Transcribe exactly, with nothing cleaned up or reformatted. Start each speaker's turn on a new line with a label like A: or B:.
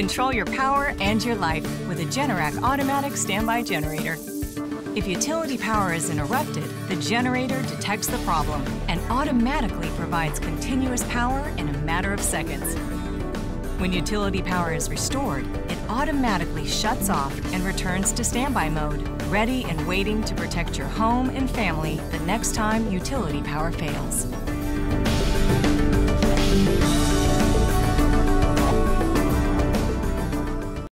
A: Control your power and your life with a Generac automatic standby generator. If utility power is interrupted, the generator detects the problem and automatically provides continuous power in a matter of seconds. When utility power is restored, it automatically shuts off and returns to standby mode, ready and waiting to protect your home and family the next time utility power fails.